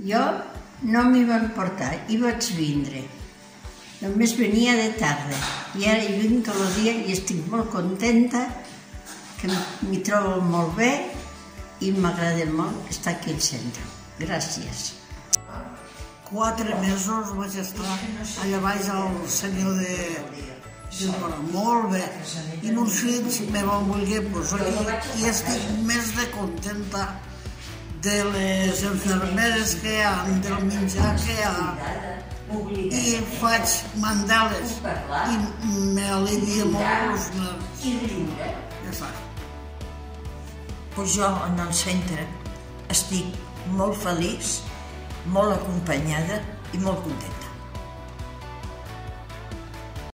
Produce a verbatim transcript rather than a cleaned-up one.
Jo no m'hi van portar, hi vaig vindre. Només venia de tarda i ara hi vinc tot el dia i estic molt contenta, que m'hi trobo molt bé i m'agrada molt estar aquí al centre. Gràcies. Quatre mesos vaig estar allà baix al senyor de... molt bé. I meus fills me van voler posar aquí i estic més de contenta de les infermeres que hi ha, del menjar que hi ha. I faig mandales i m'alivia molt els nervis. Ja saps. Pues jo en el centre estic molt feliç, molt acompanyada i molt contenta.